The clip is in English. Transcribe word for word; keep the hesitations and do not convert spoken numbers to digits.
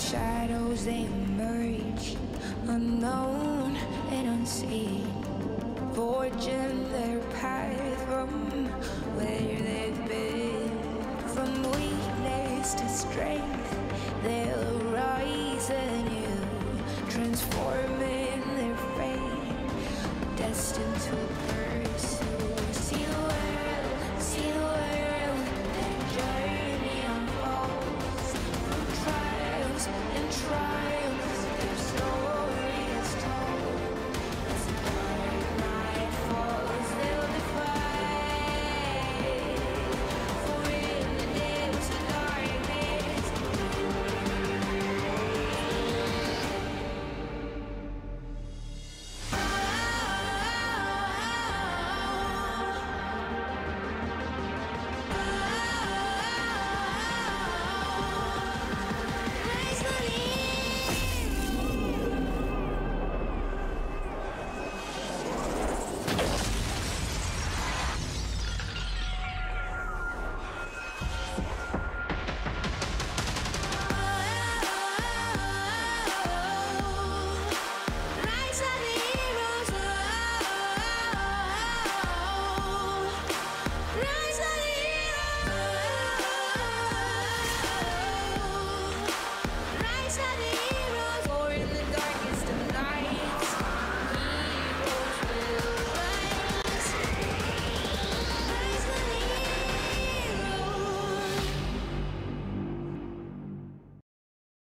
shadows they emerge, unknown and unseen, forging their path from where they've been. From weakness to strength, they'll rise anew, transforming their fate, destined to burn.